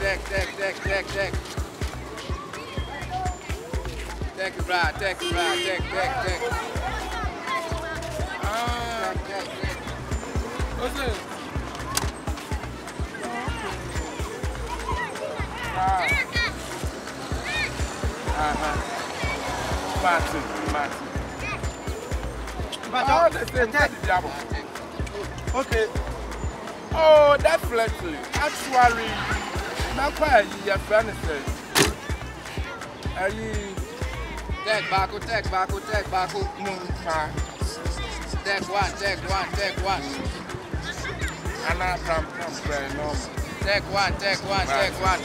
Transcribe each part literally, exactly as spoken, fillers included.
deck, deck, deck, deck, deck. Deck it right, deck it right, deck, deck, deck. Ah, deck, deck. What's it? Ah. Uh-huh. Martin, Martin. Oh, that's the devil. Okay. Oh, definitely. Actually, not quite your friend says. Are you deck Baku, deck Baku, deck Baku? Deck one, deck one, deck one. And I from very normal. Deck one, deck one, deck one.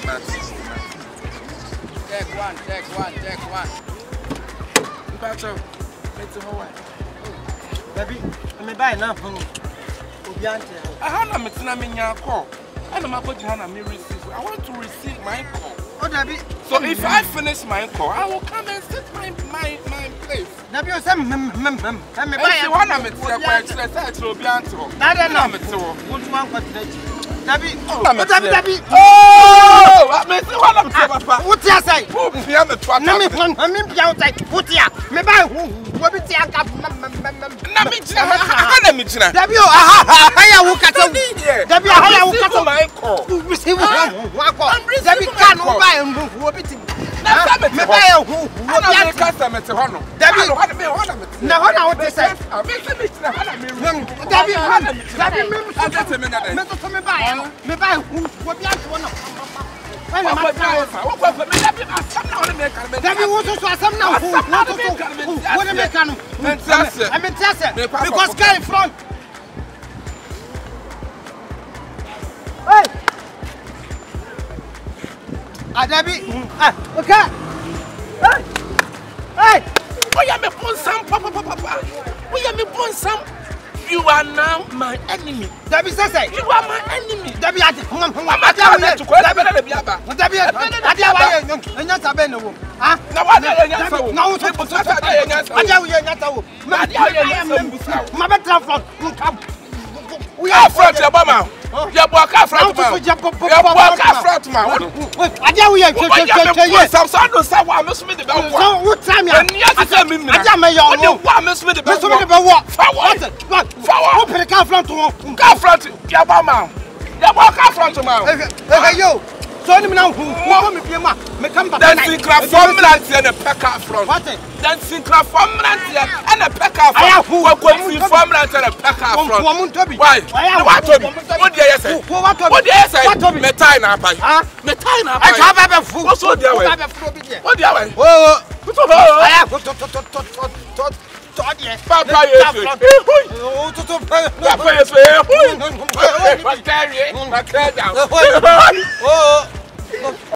Deck one, deck one, deck one. Pacho, it's a Hawaii. Baby, I'm buy now. I have a meeting call. And I'm going to have a receive. I want to receive my call. Oh, Debbie. So if I finish my call, I will come and sit my my my place. Debbie, some mem mem mem. I'm buy one of it. Let's say to be answer. Not enough. What you want? Debbie, oh, Debbie, Debbie. Oh, I mean, what I'm saying, Papa. What you say? Who be on the truck? No, me, I'm in the outside. What you? Me buy who? What be the anchor? Na me china, na me china. Debbie, aha, aha, who cut out? Debbie, aha, who cut out my call? Receive one call. Debbie can't buy and who be it? Me buy who? What be the customer to honor? Debbie, what me honor me? No, what they say? Debbie, Debbie, Debbie, me to me buy. Me buy who? What be it? When I'm not what for me Debbie some now the make am Debbie want to some now who want to what the make am I mean tell you because guy front hey ah Debbie ah okay hey hey why you me pon some papa papa why you me pon some you are now my enemy. Debbie says you are my enemy. Debbie, I come on, come on. I tell you to go. Debbie, Debbie, I tell you, and not a benno. Ah, no, I don't know. No, I tell you, not a my better front. We are front, Obama. You walk out front. You walk out front, man. I tell you, you some son of someone must be the bell. What time you are? I tell me, you must be the bell. Forward, forward. Open the car front to one. Car front, Obama. You walk out front, man. Hey, yo. So him now who want me be ma me come back then synchra formula and a pack up front what then synchra formula and a pack up front what go see formula and a pack up front why what to what dey say what dey say me tie na pai me tie na pai I have a fool what so dey way what dey way oh aya go to to to to to Papa yes. Oh, to to. Papa yes. Oh, what carry? What carry down. Oh.